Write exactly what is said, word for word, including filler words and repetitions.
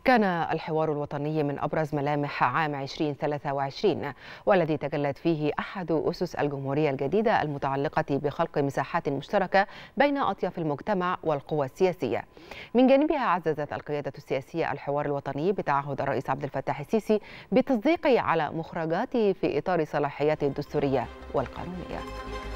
كان الحوار الوطني من أبرز ملامح عام ألفين وثلاثة وعشرين، والذي تجلت فيه أحد أسس الجمهورية الجديدة المتعلقة بخلق مساحات مشتركة بين أطياف المجتمع والقوى السياسية. من جانبها عززت القيادة السياسية الحوار الوطني بتعهد الرئيس عبد الفتاح السيسي بالتصديق على مخرجاته في إطار صلاحياته الدستورية والقانونية.